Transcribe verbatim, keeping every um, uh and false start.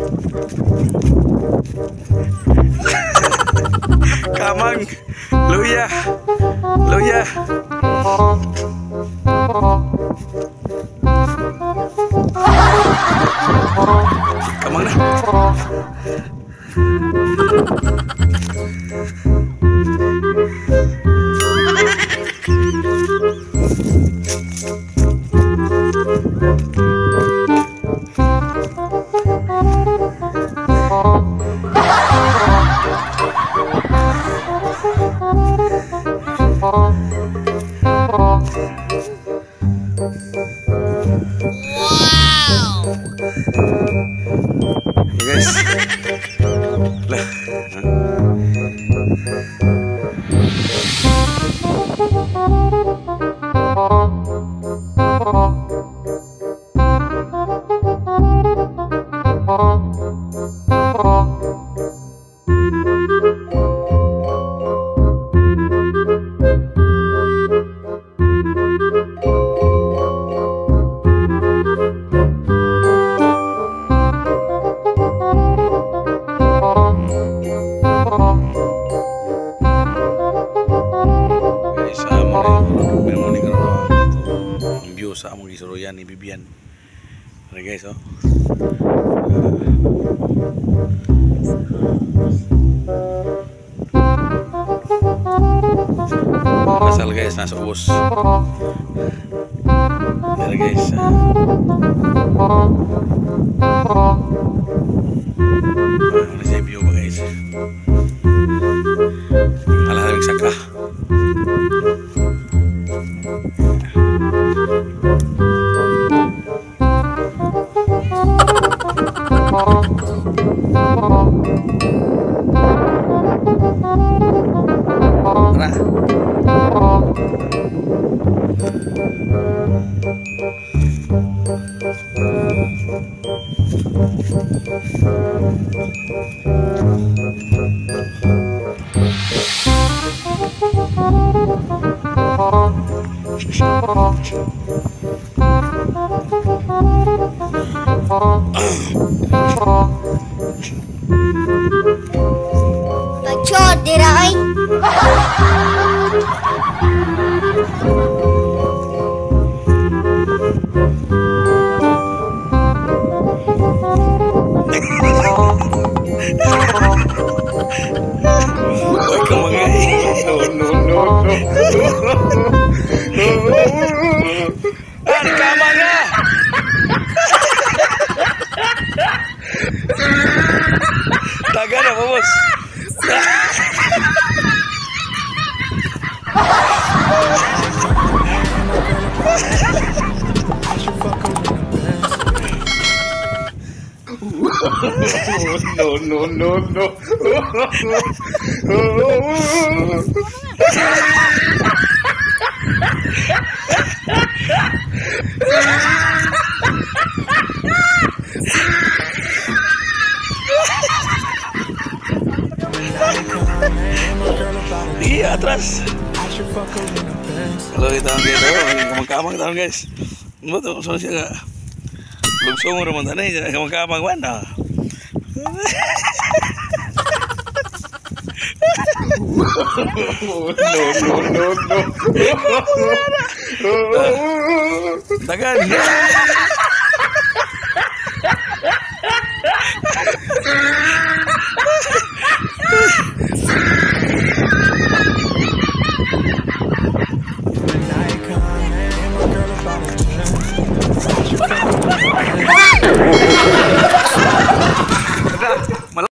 Kamang, luya, luya. Kamang na. Guys, lah. Sa among gisuruyan ni Bibian. Ano guys, oh. Pasal guys, nasa ubos. Ano guys. Ano siya view ba guys? Alaharing saka. Bacot dira ay. Ay, kamangay. No, no, no, no. Ay, kamanga. Taga na, vamos. No, no, no, no. Iya, atrás. Kalau kita angkat itu, kamang-kamang tahu guys. Betul, soalnya belum semua rumah tanah ini kamang-kamang mana? No, no, no, no. Tagan.